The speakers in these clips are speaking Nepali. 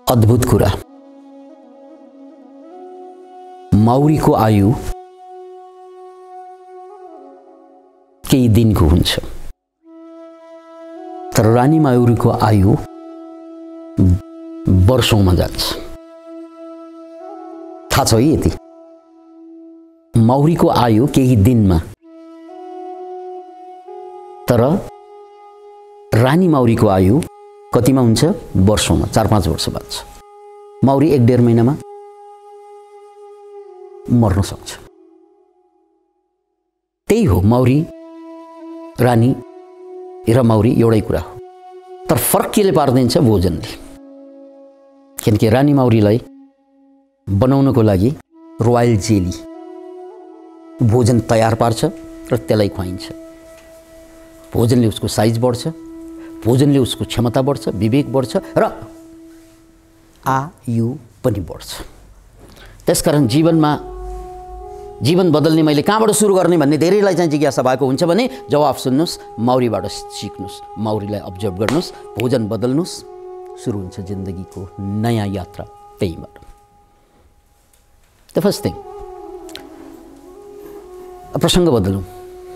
अद्भुत कुरा, माउरीको आयु केही दिनको हुन्छ, तर रानी माउरीको आयु वर्षौंमा जान्छ। थाहा छ है यति? माउरीको आयु केही दिनमा, तर रानी माउरीको आयु कतिमा हुन्छ? वर्षौंमा, 4-5 वर्ष बाँच्छ। माउरी 1-1.5 महिनामा मर्न सक्छ। त्यही हो, माउरी रानी र माउरी एउटै कुरा हो, तर फरक केले पार्दिन्छ? भोजनले। किनकि रानी माउरीलाई बनाउनको लागि रोयल जेली भोजन तयार पार्छ र त्यसलाई खुवाइन्छ। भोजनले उसको साइज बढ्छ, भोजनले उसको क्षमता बढ्छ, विवेक बढ्छ र आयु पनि बढ्छ। त्यसकारण जीवन बदल्ने मैले कहाँबाट सुरु गर्ने भन्ने धेरैलाई चाहिँ जिज्ञासा भएको हुन्छ भने जवाफ सुन्नुहोस्, माउरीबाट सिक्नुहोस्, माउरीलाई अब्जर्भ गर्नुहोस्, भोजन बदल्नुहोस्, सुरु हुन्छ जिन्दगीको नयाँ यात्रा त्यहीबाट। द फर्स्ट थिङ, प्रसङ्ग बदलौँ,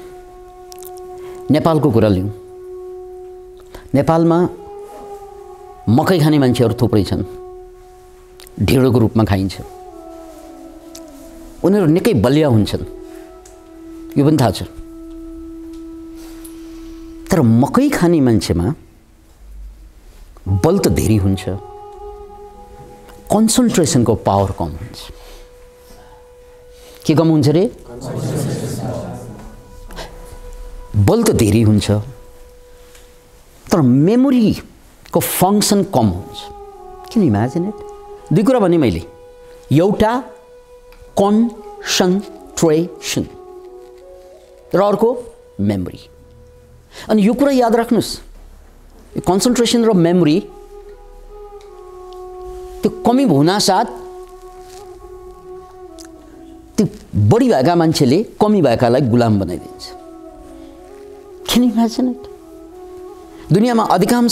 नेपालको कुरा लिउँ। नेपालमा मकै खाने मान्छेहरू थुप्रै छन्, ढिँडोको रूपमा खाइन्छ। उनीहरू निकै बलिया हुन्छन्, यो पनि थाहा छ। तर मकै खाने मान्छेमा बल त धेरै हुन्छ, कन्सन्ट्रेसनको पावर कम हुन्छ। के कम हुन्छ रे? बल त धेरै हुन्छ, तर मेमोरीको फङ्सन कम हुन्छ। किन इमेजिन इट? दुई कुरा भने मैले, एउटा कन्सन्ट्रेसन र अर्को मेमोरी। अनि यो कुरा याद राख्नुहोस्, कन्सन्ट्रेसन र मेमोरी त्यो कमी हुनासाथ त्यो बढी भएका मान्छेले कमी भएकालाई गुलाम बनाइदिन्छ। Can you imagine it? दुनियाँमा अधिकांश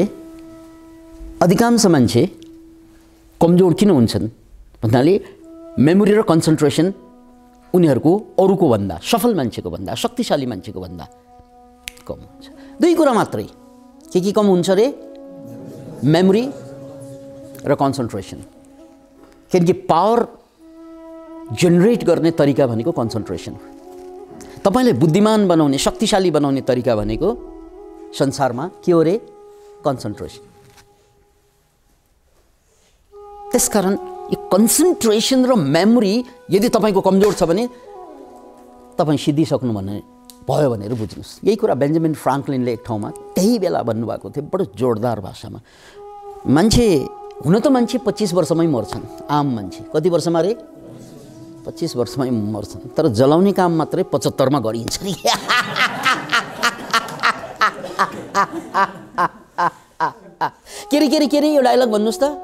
मान्छे कमजोर किन हुन्छन् भन्नाले मेमोरी र कन्सन्ट्रेसन उनीहरूको अरूको भन्दा, सफल मान्छेको भन्दा, शक्तिशाली मान्छेको भन्दा कम हुन्छ। दुई कुरा मात्रै। के कम हुन्छ रे? मेमोरी र कन्सन्ट्रेसन। किनकि पावर जेनेरेट गर्ने तरिका भनेको कन्सन्ट्रेसन हो। तपाईलाई बुद्धिमान बनाउने, शक्तिशाली बनाउने तरिका भनेको संसारमा के हो रे? कन्सन्ट्रेसन। त्यसकारण यो कन्सन्ट्रेसन र मेमोरी यदि तपाईको कमजोर छ भने तपाई सिद्धिसक्नु भयो भनेर बुझ्नुस्। यही कुरा बेन्जामिन फ्राङ्कलिनले एक ठाउँमा त्यही बेला भन्नुभएको थियो, बडो जोरदार भाषामा। मान्छे 25 वर्षमै मर्छन्, आम मान्छे। कति वर्षमा रे? 25 वर्षमै मर्छन्, तर जलाउने काम मात्रै 75 मा गरिन्छ नि। के रे यो डायलग भन्नुस् त?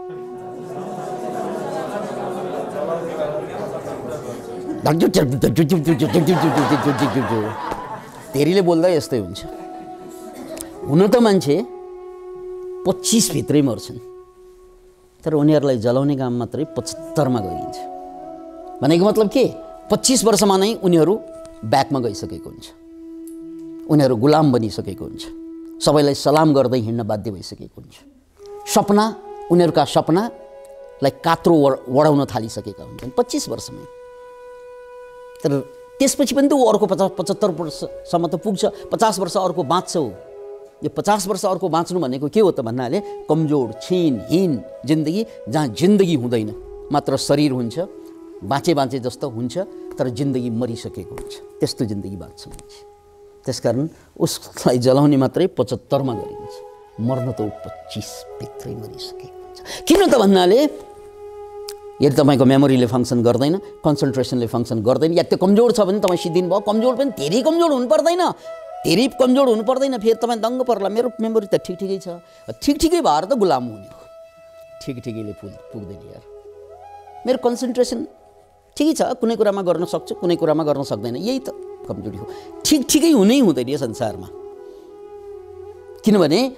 धेरैले बोल्दा यस्तै हुन्छ। हुन त मान्छे 25 भित्रै मर्छन्, तर उनीहरूलाई जलाउने काम मात्रै 75 मा गरिन्छ। भनेको मतलब के? 25 वर्षमा नै उनीहरू ब्याकमा गइसकेको हुन्छ, उनीहरू गुलाम बनिसकेको हुन्छ, सबैलाई सलाम गर्दै हिँड्न बाध्य भइसकेको हुन्छ। उनीहरूका सपनालाई कात्रो वढाउन थालिसकेका हुन्छन् 25 वर्षमै। तर त्यसपछि पनि त ऊ अर्को 75 वर्षसम्म त पुग्छ, 50 वर्ष अर्को बाँच्छ। हो यो 50 वर्ष अर्को बाँच्नु भनेको के हो त भन्नाले कमजोर, छिनहीन जिन्दगी, जहाँ जिन्दगी हुँदैन, मात्र शरीर हुन्छ, बाँचे जस्तो हुन्छ, तर जिन्दगी मरिसकेको हुन्छ। त्यस्तो जिन्दगी बाँच्छ मान्छे। त्यसकारण उसलाई जलाउने मात्रै 75 मा गरिन्छ, मर्न त ऊ 25 भित्रै मरिसकेको हुन्छ। किन त भन्नाले यदि तपाईको मेमोरीले फङ्सन गर्दैन, कन्सन्ट्रेसनले फङ्सन गर्दैन, या त्यो कमजोर छ भने तपाईँ सिद्धिनु भयो। कमजोर पनि धेरै कमजोर हुनु पर्दैन, फेरि तपाईँ दङ्ग पर्ला। मेरो मेमोरी त ठिकै छ, ठिकै भएर त गुलाम हुने हो। ठिकैले पुग्दैन यार। मेरो कन्सन्ट्रेसन ठिकै छ, कुनै कुरामा गर्न सक्छु, कुनै कुरामा गर्न सक्दैन, यही त कमजोरी हो। ठिकै हुनै हुँदैन यो संसारमा। किनभने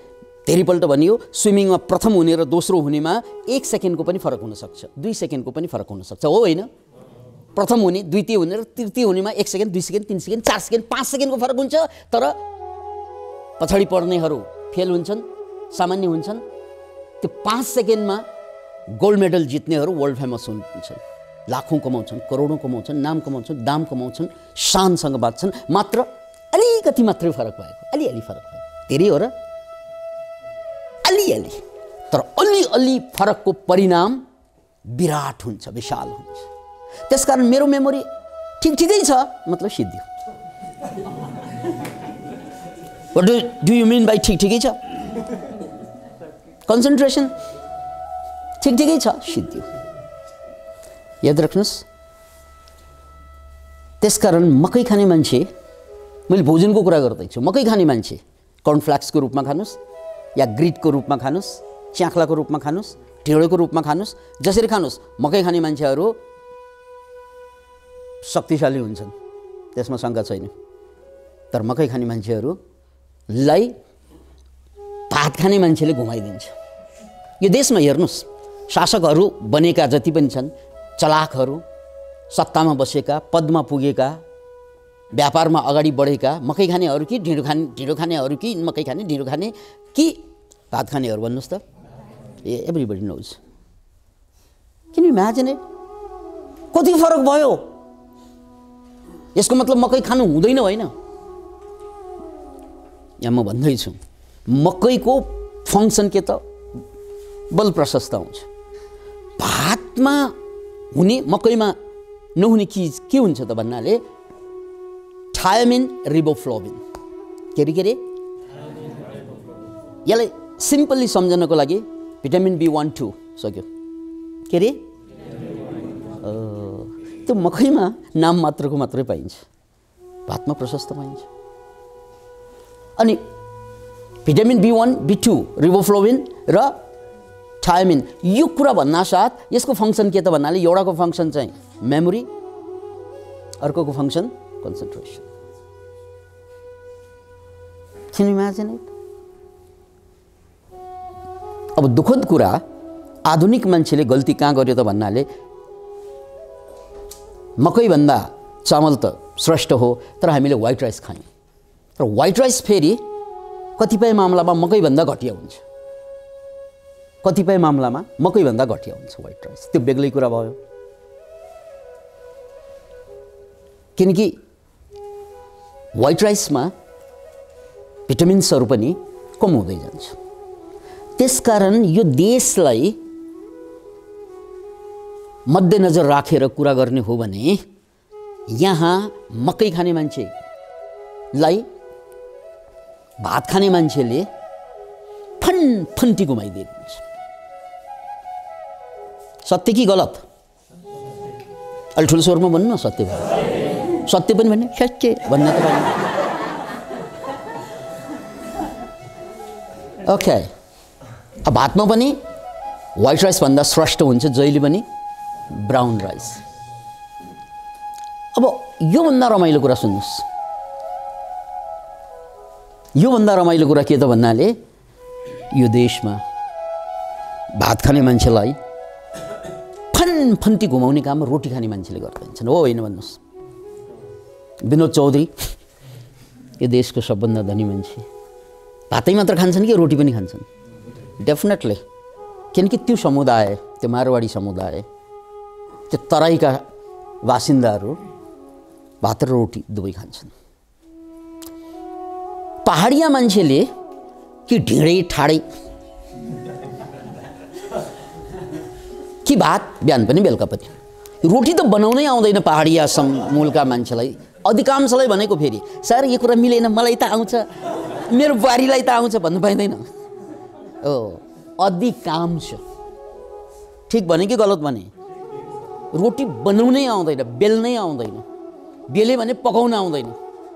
धेरैपल्ट भनियो स्विमिङमा प्रथम हुने र दोस्रो हुनेमा 1 सेकेन्डको पनि फरक हुनसक्छ, 2 सेकेन्डको पनि फरक हुनसक्छ, हो होइन? प्रथम हुने, द्वितीय हुने र तृतीय हुनेमा 1 सेकेन्ड, 2 सेकेन्ड, 3 सेकेन्ड, 4 सेकेन्ड, 5 सेकेन्डको फरक हुन्छ। तर पछाडि पर्नेहरू फेल हुन्छन्, सामान्य हुन्छन्। त्यो 5 सेकेन्डमा गोल्ड मेडल जित्नेहरू वर्ल्ड फेमस हुन्छन्, लाखौँ कमाउँछन्, करोडौँ कमाउँछन्, नाम कमाउँछन्, दाम कमाउँछन्, शानसँग बाँच्छन्। मात्र अलिकति मात्रै फरक भएको, अलिअलि फरक भएको, धेरै हो र अलिअलि, तर अलिअलि फरकको परिणाम विराट हुन्छ, विशाल हुन्छ। त्यसकारण मेरो मेमोरी ठिकै छ, मतलब सिद्धियो। What do you mean by ठिकै छ? कन्सन्ट्रेसन ठिकै छ, सिद्धियो। याद राख्नुहोस्। त्यसकारण मकै खाने मान्छे, मैले भोजनको कुरा गर्दैछु, मकै खाने मान्छे कर्नफ्लेक्सको रूपमा खानुहोस् या ग्रिटको रूपमा खानुहोस्, च्याख्लाको रूपमा खानुहोस्, ढेँडोको रूपमा खानुहोस्, जसरी खानुहोस्, मकै खाने मान्छेहरू शक्तिशाली हुन्छन्, त्यसमा शङ्का छैन। तर मकै खाने मान्छेहरूलाई भात खाने मान्छेले घुमाइदिन्छ। यो देशमा हेर्नुहोस्, शासकहरू बनेका जति पनि छन्, चलाकहरू, सत्तामा बसेका, पदमा पुगेका, व्यापारमा अगाडि बढेका, मकै खानेहरू कि ढिँडो खानेहरू कि मकै खाने ढिँडो खाने कि भात खानेहरू, भन्नुहोस् त। Everybody knows. Can you imagine it? कति फरक भयो? यसको मतलब मकै खानु हुँदैन होइन। यहाँ म भन्दैछु, मकैको फङ्सन के त बल प्रशस्त हुन्छ। भातमा हुने, मकैमा नहुने चिज के हुन्छ त भन्नाले थायमिन, रिबोफ्लोविन। के अरे यसलाई सिम्पली सम्झनको लागि भिटामिन B1, 2 सक्यो। के अरे त्यो मकैमा नाम मात्रको मात्रै पाइन्छ, भातमा प्रशस्त पाइन्छ। अनि भिटामिन B1, B2, रिबोफ्लोविन र थायमिन, यो कुरा भन्नासाथ यसको फङ्सन के त भन्नाले एउटाको फङ्सन चाहिँ मेमोरी, अर्कोको function concentration. Can you imagine it? अब दुःखद कुरा, आधुनिक मान्छेले गल्ती कहाँ गर्यो त भन्नाले मकैभन्दा चामल त श्रेष्ठ हो, तर हामीले व्हाइट राइस खायौँ। तर व्हाइट राइस फेरि कतिपय मामलामा मकैभन्दा घटिया हुन्छ, कतिपय मामलामा मकैभन्दा घटिया हुन्छ व्हाइट राइस। त्यो बेग्लै कुरा भयो, किनकि व्हाइट राइसमा भिटामिन्सहरू पनि कम हुँदै जान्छ। त्यसकारण यो देशलाई मध्यनजर राखेर कुरा गर्ने हो भने यहाँ मकै खाने मान्छेलाई भात खाने मान्छेले फन्टी घुमाइदिएको हुन्छ। सत्य कि गलत? अलि ठुलो स्वरमा भन्नु न, सत्य भयो। सत्य पनि भन्ने, सत्य भन्ने त भन्ने। ओके, अब भातमा पनि व्हाइट राइस भन्दा श्रेष्ठ हुन्छ जहिले पनि ब्राउन राइस। अब योभन्दा रमाइलो कुरा सुन्नुहोस्, योभन्दा रमाइलो कुरा के त भन्नाले यो देशमा भात खाने मान्छेलाई फन्टी घुमाउने काम रोटी खाने मान्छेले गर्दैछन्, हो होइन भन्नुहोस्? विनोद चौधरी यो देशको सबभन्दा धनी मान्छे भातै मात्र खान्छन् कि रोटी पनि खान्छन्? डेफिनेटली, किनकि त्यो समुदाय, त्यो मारवाडी समुदाय, त्यो तराईका बासिन्दाहरू भात र रोटी दुवै खान्छन्। पहाडिया मान्छेले कि ढिँडै ठाडै कि भात बिहान पनि बेलुका पनि, रोटी त बनाउनै आउँदैन पहाडिया मूलका मान्छेलाई, अधिकांशलाई भनेको। फेरि सर यो कुरा मिलेन, मलाई त आउँछ, मेरो बुहारीलाई त आउँछ भन्नु पाइँदैन। ओ अधिकांश, ठिक भने कि गलत भने? रोटी बनाउनै आउँदैन, बेल्नै आउँदैन, बेले भने पकाउन आउँदैन।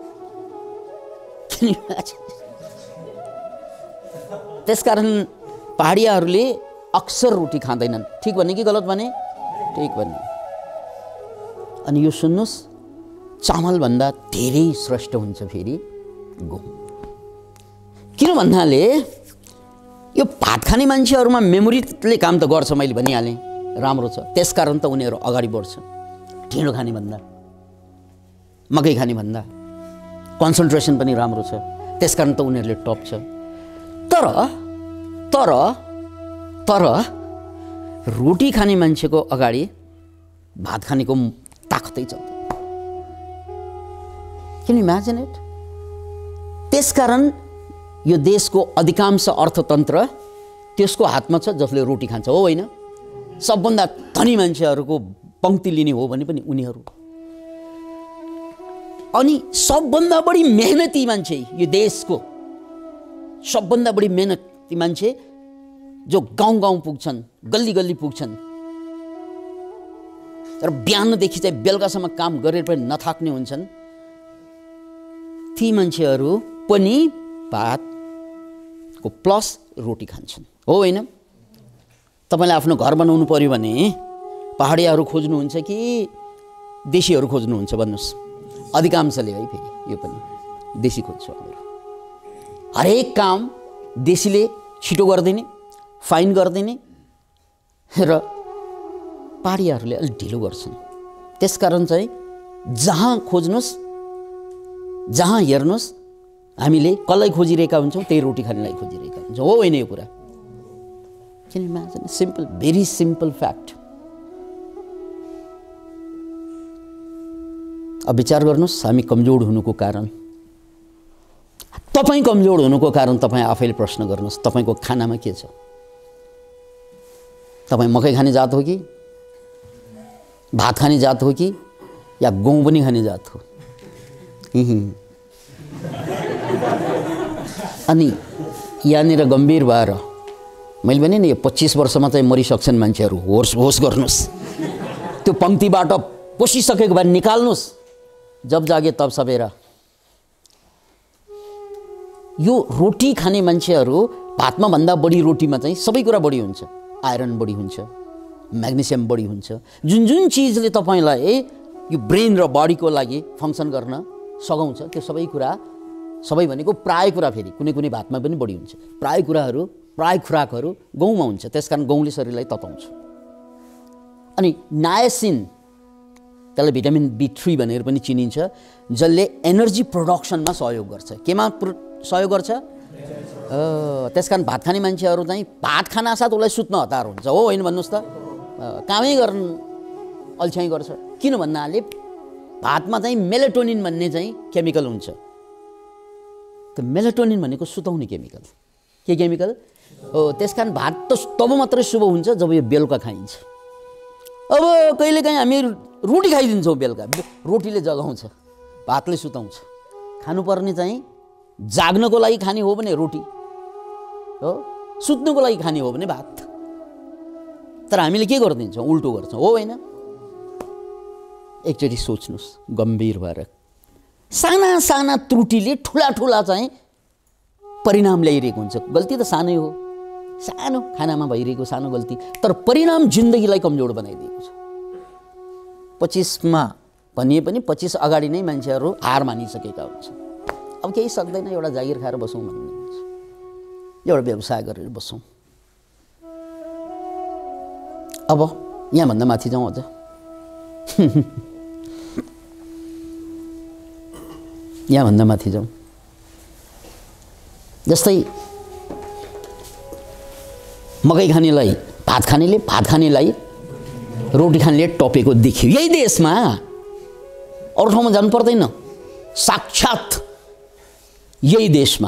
त्यसकारण पहाडियाहरूले अक्सर रोटी खाँदैनन्। ठिक भने कि गलत भने? ठिक भने। अनि यो सुन्नुहोस्, चामलभन्दा धेरै श्रेष्ठ हुन्छ फेरि गहुँ। किन भन्नाले यो भात खाने मान्छेहरूमा मेमोरीले काम त गर्छ, मैले भनिहालेँ, राम्रो छ। त्यसकारण त उनीहरू अगाडि बढ्छ। ढिँडो खाने भन्दा, मकै खाने भन्दा कन्सन्ट्रेसन पनि राम्रो छ, त्यसकारण त उनीहरूले टप छ। तर तर तर रोटी खाने मान्छेको अगाडि भात खानेको ताकतै चल्दैन। Can you imagine it? त्यसकारण यो देशको अधिकांश अर्थतन्त्र त्यसको हातमा छ जसले रोटी खान्छ, हो होइन? सबभन्दा धनी मान्छेहरूको पङ्क्ति लिने हो भने पनि उनीहरू। अनि सबभन्दा बढी मेहनती मान्छे, यो देशको सबभन्दा बढी मेहनती मान्छे जो गाउँ गाउँ पुग्छन्, गल्ली गल्ली पुग्छन् र बिहानदेखि चाहिँ बेलुकासम्म काम गरेर पनि नथाक्ने हुन्छन्, ती मान्छेहरू पनि भातको प्लस रोटी खान्छन्, हो होइन? तपाईँले आफ्नो घर बनाउनु पर्यो भने पहाडियाहरू खोज्नुहुन्छ कि देशीहरू खोज्नुहुन्छ भन्नुहोस्? अधिकांशले है, फेरि यो पनि देशी खोज्छ। हरेक काम देशीले छिटो गरिदिने, फाइन गरिदिने र पहाडियाहरूले अलिक ढिलो गर्छन्। त्यसकारण चाहिँ जहाँ खोज्नुहोस्, जहाँ हेर्नुहोस्, हामीले कसलाई खोजिरहेका हुन्छौँ? त्यही रोटी खानेलाई खोजिरहेका हुन्छौँ, हो होइन? यो कुरा can you imagine? Simple, very simple fact. अब विचार गर्नुहोस्, हामी कमजोर हुनुको कारण, तपाईँ कमजोर हुनुको कारण तपाईँ आफैले प्रश्न गर्नुहोस्, तपाईँको खानामा के छ? तपाईँ मकै खाने जात हो कि भात खाने जात हो कि या गहुँ पनि खाने जात हो? अनि यहाँनिर गम्भीर भएर मैले भने नि, यो 25 वर्षमा चाहिँ मरिसक्छन् मान्छेहरू, होस गर्नुहोस्। त्यो पङ्क्तिबाट पसिसकेको भए निकाल्नुहोस्। जब जागे तब सबेरा। यो रोटी खाने मान्छेहरू भातमा भन्दा बढी रोटीमा चाहिँ सबै कुरा बढी हुन्छ। आइरन बढी हुन्छ, म्याग्नेसियम बढी हुन्छ। जुन जुन चिजले तपाईँलाई यो ब्रेन र बडीको लागि फङ्सन गर्न सघाउँछ, त्यो सबै कुरा, सबै भनेको प्राय कुरा, फेरि कुनै कुनै भातमा पनि बढी हुन्छ। प्राय कुराहरू, प्राय खुराकहरू गहुँमा हुन्छ। त्यसकारण गहुँले शरीरलाई तताउँछ। अनि नायसिन, त्यसलाई भिटामिन B3 भनेर पनि चिनिन्छ, जसले एनर्जी प्रोडक्सनमा सहयोग गर्छ। केमा सहयोग गर्छ? त्यसकारण भात खाने मान्छेहरू चाहिँ भात खाना साथ उसलाई सुत्न हतार हुन्छ, हो होइन? भन्नुहोस् त, कामै गर्नु अल्छ्याइ गर्छ। किन भन्नाले भातमा चाहिँ मेलाटोनिन भन्ने चाहिँ केमिकल हुन्छ। त्यो मेलाटोनिन भनेको सुताउने केमिकल। के केमिकल हो? त्यसकारण भात त तब मात्रै शुभ हुन्छ जब यो बेलुका खाइन्छ। अब कहिलेकाहीँ हामी रोटी खाइदिन्छौँ बेलुका, रोटीले जगाउँछ, भातले सुताउँछ। खानुपर्ने चाहिँ जाग्नको लागि खाने हो भने रोटी हो, सुत्नुको लागि खाने हो भने भात। तर हामीले के गरिदिन्छौँ? उल्टो गर्छौँ, हो होइन? एकचोटि सोच्नुहोस् गम्भीर भएर। साना साना त्रुटिले ठुला ठुला चाहिँ परिणाम ल्याइरहेको हुन्छ। गल्ती त सानै हो, सानो खानामा भइरहेको सानो गल्ती, तर परिणाम जिन्दगीलाई कमजोर बनाइदिएको छ। 25मा भनिए पनि 25 अगाडि नै मान्छेहरू हार मानिसकेका हुन्छन्। अब केही सक्दैन, एउटा जागिर खाएर बसौँ भन्ने हुन्छ, एउटा व्यवसाय गरेर बसौँ। अब यहाँभन्दा माथि जाउँ अझ। यहाँभन्दा माथि जाउँ। जस्तै मकै खानेलाई भात खानेले, भात खानेलाई रोटी खानेले टपेको देखियो यही देशमा। अरू ठाउँमा जानु पर्दैन, साक्षात यही देशमा।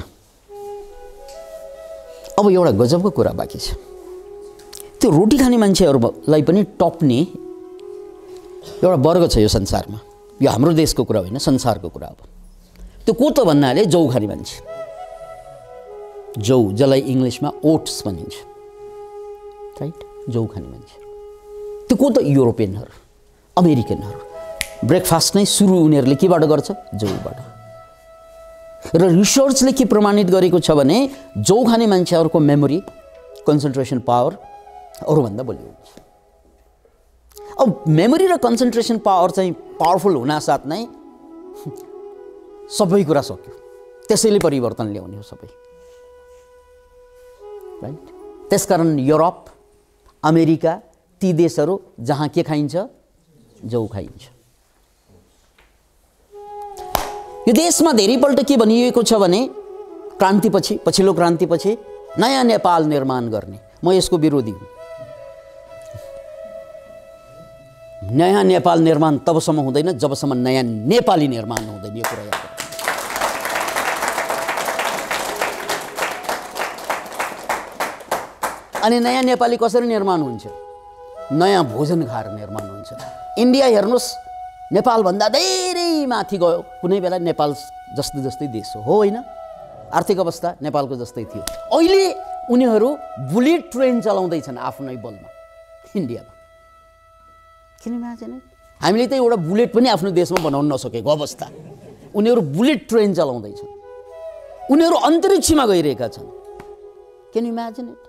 अब एउटा गजबको कुरा बाँकी छ। त्यो रोटी खाने मान्छेहरूलाई पनि टप्ने एउटा वर्ग छ यो संसारमा। यो हाम्रो देशको कुरा होइन, संसारको कुरा हो। त्यो को त भन्नाले जौ खाने मान्छे, जौ, जसलाई इङ्ग्लिसमा ओट्स भनिन्छ, राइट? जौ खाने मान्छे। त्यो को त? युरोपियनहरू, अमेरिकनहरू। ब्रेकफास्ट नै सुरु उनीहरूले केबाट गर्छ? जौबाट। र रिसर्चले के प्रमाणित गरेको छ भने जौ खाने मान्छेहरूको मेमोरी, कन्सन्ट्रेसन पावर अरूभन्दा बलियो हुन्छ। अब मेमोरी र कन्सन्ट्रेसन पावर चाहिँ पावरफुल हुनासाथ नै सबै कुरा सक्यो। त्यसैले परिवर्तन ल्याउने हो सबै। राइट। त्यसकारण युरोप, अमेरिका ती देशहरू जहाँ के खाइन्छ, जौ खाइन्छ। यो देशमा धेरैपल्ट के भनिएको छ भने क्रान्तिपछि, पछिल्लो क्रान्तिपछि नयाँ नेपाल निर्माण गर्ने। म यसको विरोधी हुँ। नयाँ नेपाल निर्माण तबसम्म हुँदैन जबसम्म नयाँ नेपाली निर्माण हुँदैन। यो कुरा याद राख्नु। अनि नयाँ नेपाली कसरी निर्माण हुन्छ? नयाँ भोजन खाएर निर्माण हुन्छ। इन्डिया हेर्नुहोस्, नेपालभन्दा धेरै माथि गयो। कुनै बेला नेपाल जस्तै जस्तै देश हो होइन? आर्थिक अवस्था नेपालको जस्तै थियो। अहिले उनीहरू बुलेट ट्रेन चलाउँदैछन् आफ्नै बलमा इन्डियामा। किन इमेजिन? हामीले त एउटा बुलेट पनि आफ्नो देशमा बनाउन नसकेको अवस्था। उनीहरू बुलेट ट्रेन चलाउँदैछन्। उनीहरू अन्तरिक्षमा गइरहेका छन्। Can imagine it?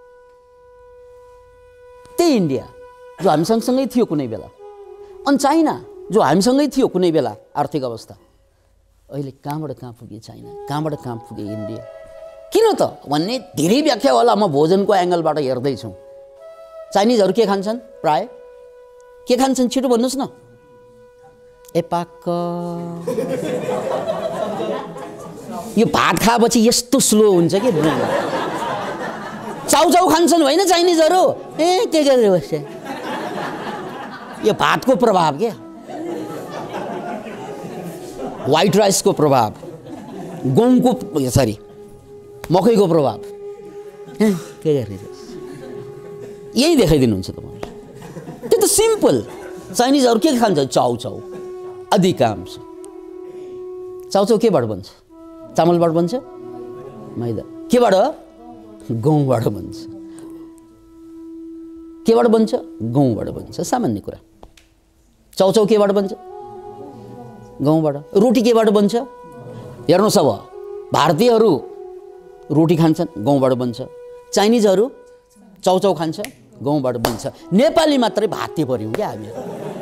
त्यही इन्डिया जो हामी सँगसँगै थियो कुनै बेला, अनि चाइना जो हामीसँगै थियो कुनै बेला आर्थिक अवस्था, अहिले कहाँबाट कहाँ पुगे चाइना, कहाँबाट कहाँ पुगे इन्डिया। किन त भन्ने धेरै व्याख्या होला। म भोजनको एङ्गलबाट हेर्दैछु। चाइनिजहरू के खान्छन्? प्राय के खान्छन्? छिटो भन्नुहोस् न। एपाक यो भात खाएपछि यस्तो स्लो हुन्छ कि चाउचाउ खान्छन् होइन चाइनिजहरू? के गरेर बस्छ? यो भातको प्रभाव क्या, व्हाइट राइसको प्रभाव, गहुँको सरी मकैको प्रभाव। के गरेर यही देखाइदिनुहुन्छ तपाईँले। त्यो त सिम्पल। चाइनिजहरू के खान्छ? चाउचाउ अधिकांश। चाउचाउ केबाट बन्छ? चामलबाट बन्छ? मैदा। केबाट? गहुँबाट बन्छ। केबाट बन्छ? गहुँबाट बन्छ। सामान्य कुरा। चाउचाउ केबाट बन्छ? गहुँबाट। रोटी केबाट बन्छ? हेर्नुहोस्, अब भारतीयहरू रोटी खान्छन्, गहुँबाट बन्छ। चाइनिजहरू चाउचाउ खान्छ, गहुँबाट बन्छ। नेपाली मात्रै भाते पर्यौँ क्या हामी।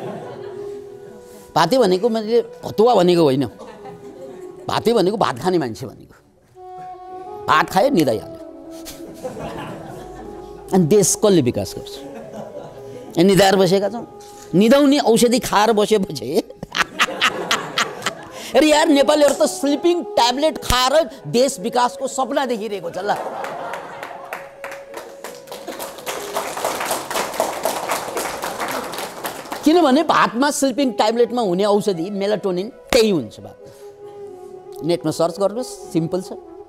भाते भनेको मैले भतुवा भनेको होइन। भाते भनेको भात खाने मान्छे भनेको। भात खायो निदाइहाल्यो। अनि देश कसले विकास गर्छ? निदाएर बसेका छौँ। निदाउने औषधि खाएर बसेपछि अरे यार, नेपालीहरू त स्लिपिङ ट्याब्लेट खाएर देश विकासको सपना देखिरहेको छ ल। किनभने भातमा स्लिपिङ ट्याब्लेटमा हुने औषधि मेलाटोनिन त्यही हुन्छ। भात नेटमा सर्च गर्नुहोस्, सिम्पल छ।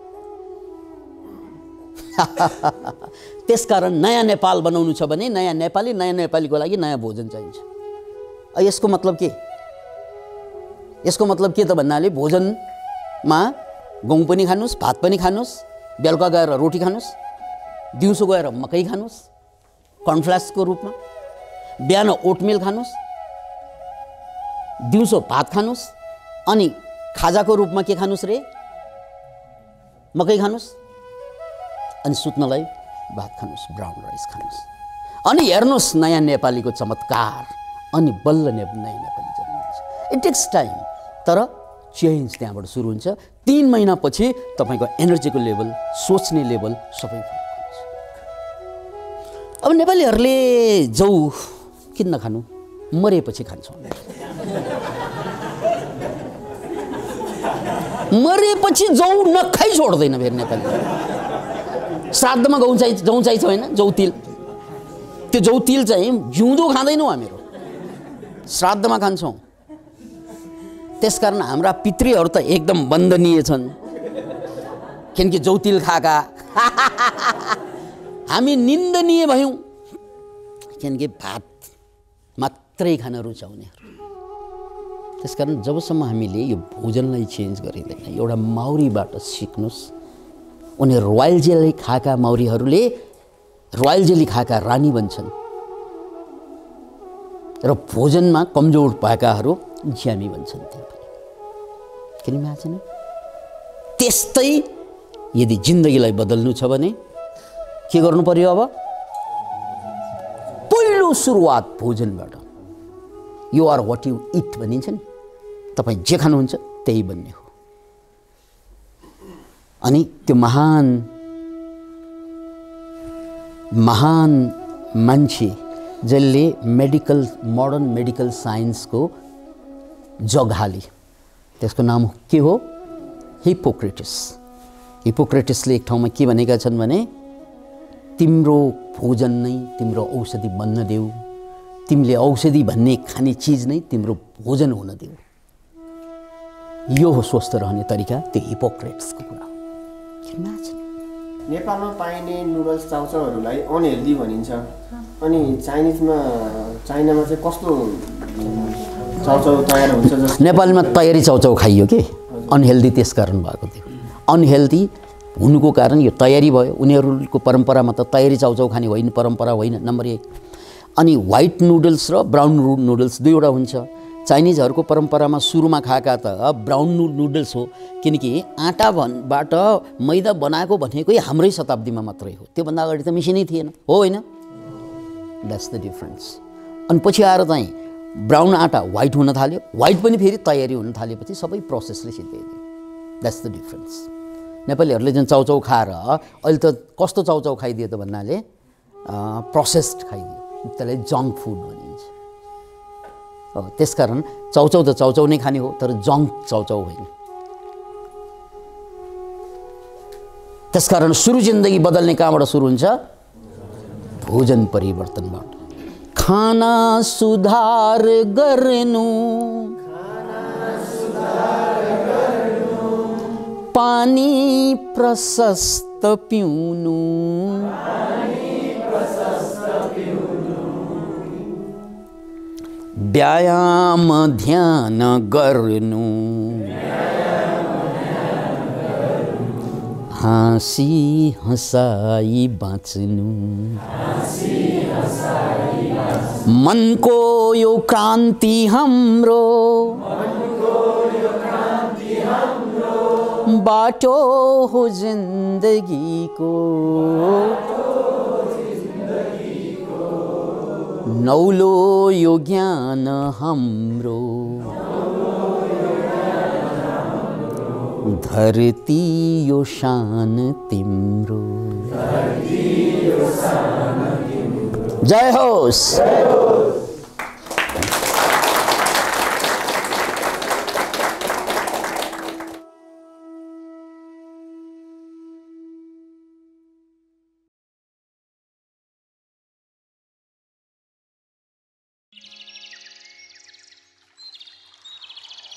त्यसकारण नयाँ नेपाल बनाउनु छ भने नयाँ नेपालीको लागि नयाँ भोजन चाहिन्छ। यसको मतलब के? यसको मतलब के त भन्नाले भोजनमा गहुँ पनि खानुहोस्, भात पनि खानुहोस्, बेलुका गएर रोटी खानुहोस्, दिउँसो गएर मकै खानुहोस् कर्नफ्लेक्सको रूपमा, बिहान ओटमिल खानुहोस्, दिउँसो भात खानुहोस्, अनि खाजाको रूपमा के खानुहोस् रे? मकै खानुहोस्, अनि सुत्नलाई भात खानुहोस्, ब्राउन राइस खानुहोस्। अनि हेर्नुहोस् नयाँ नेपालीको चमत्कार। अनि बल्ल नयाँ नेपाली जन्मिन्छ। इट टेक्स टाइम, तर चेन्ज त्यहाँबाट सुरु हुन्छ। 3 महिनापछि तपाईँको एनर्जीको लेभल, सोच्ने लेभल सबै फरक हुन्छ। अब नेपालीहरूले जौ किन नखानु? मरेपछि खान्छौँ। मरेपछि जौ नखाइ छोड्दैन फेरि नेपाली। श्राद्धमा जौ चाहिन्छ होइन? जौतिल। त्यो जौतिल चाहिँ जिउँदो खाँदैनौँ हामीहरू, श्राद्धमा खान्छौँ। त्यसकारण हाम्रा पितृहरू त एकदम वन्दनीय छन्, किनकि जौतिल खाएका। हामी निन्दनीय भयौँ किनकि भात मात्रै खान रुचाउनेहरू। त्यसकारण जबसम्म हामीले यो भोजनलाई चेन्ज गरिँदैन, एउटा माउरीबाट सिक्नुहोस्। उनी रोयल जेली खाएका माउरीहरूले रोयल जेली खाएका रानी बन्छन्, र भोजनमा कमजोर भएकाहरू ज्यामी बन्छन्। त्यहाँ पनि किन इमेजिन? त्यस्तै यदि जिन्दगीलाई बदल्नु छ भने के गर्नु पर्यो? अब पहिलो सुरुवात भोजनबाट। You are what you eat भनिन्छ नि। तपाईँ जे खानुहुन्छ त्यही बन्ने हो। अनि त्यो महान महान मान्छे जसले मोडर्न मेडिकल साइन्सको जग हाले, त्यसको नाम के हो? हिपोक्रेटिस। हिपोक्रेटिसले एक ठाउँमा के भनेका छन् भने तिम्रो भोजन नै तिम्रो औषधि बन्न देऊ, तिमीले औषधि भन्ने खाने चिज नै तिम्रो भोजन हुन देऊ। यो हो स्वस्थ रहने तरिका, त्यो हिपोक्रेट्सको कुरा। नेपालमा पाइने नुडल्स चाउचाउहरूलाई अनहेल्दी भनिन्छ, अनि चाइनामा चाहिँ कस्तो चाउचाउ तयार हुन्छ? नेपालमा तयारी चाउचाउ खाइयो के, अनहेल्दी त्यस कारण भएको थियो। अनहेल्दी हुनुको कारण यो तयारी भयो। उनीहरूको परम्परामा त तयारी चाउचाउ खाने होइन, परम्परा होइन, नम्बर 1। अनि व्हाइट नुडल्स र ब्राउन नुडल्स दुईवटा हुन्छ। चाइनिजहरूको परम्परामा सुरुमा खाएका त ब्राउन नुडल्स हो, किनकि आटाबाट मैदा बनाएको भनेकै हाम्रै शताब्दीमा मात्रै हो, त्योभन्दा अगाडि त मेसिनै थिएन, हो होइन? That's the difference. अनि पछि आएर चाहिँ ब्राउन आटा व्हाइट हुन थाल्यो, व्हाइट पनि फेरि तयारी हुन थालेपछि सबै प्रोसेसले सिद्धाइदियो। That's the difference. नेपालीहरूले जुन चाउचाउ खाएर अहिले त कस्तो चाउचाउ खाइदियो त भन्नाले प्रोसेस्ड खाइदियो, त्यसलाई जङ्क फुड भनिन्छ। त्यसकारण चाउचाउ त चाउचाउ नै खाने हो, तर जङ्क चाउचाउ होइन। त्यसकारण सुरु जिन्दगी बदल्ने कहाँबाट सुरु हुन्छ? भोजन परिवर्तनबाट। खाना सुधार गर्नु, पानी प्रशस्त पिउनु, व्यायाम ध्यान गर्नु, हाँसी हँसाई बाँच्नु, मनको यो क्रान्ति हाम्रो, बाटो हो जिन्दगीको, नौलो यो ज्ञान हाम्रो, धरती यो शान तिम्रो। जय होस्।